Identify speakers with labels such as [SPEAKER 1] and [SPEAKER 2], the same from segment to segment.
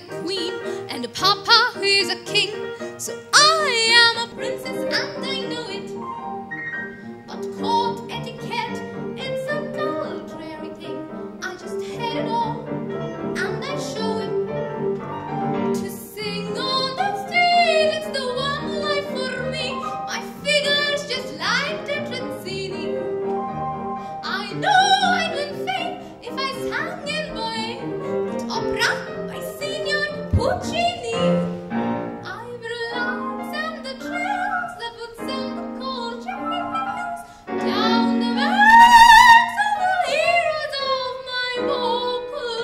[SPEAKER 1] queen, and Papa is a king. So I am a princess and I know it. But court etiquette, it's a dull, dreary thing. I just had it all, and I show it. To sing on the stage, it's the one life for me. My figure's just like the Tranzini. I know I'd win fame if I sang in Bohème, that opera by Signor Puccini. I've relaxed and the trails that would send the cold chills down the backs of the heroes of my vocal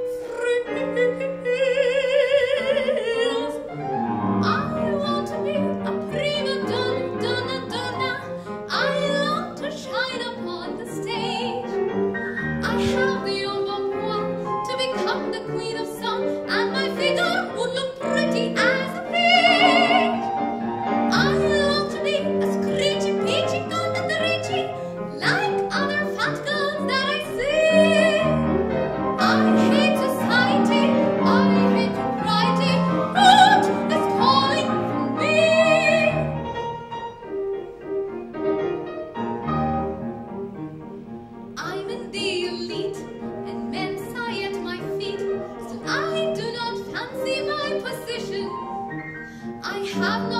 [SPEAKER 1] thrills. I want to be a prima donna. I long to shine upon the stage. I have the embonpoint to become the queen of song, and my figure would look pretty as a page. I long to be a screechy, peachy, golden ricci, like other fat girls that I see. I hate society, I hate propriety, but it's calling for me. I'm in the elite, and men sigh at my feet. Still I do not fancy my position. I have no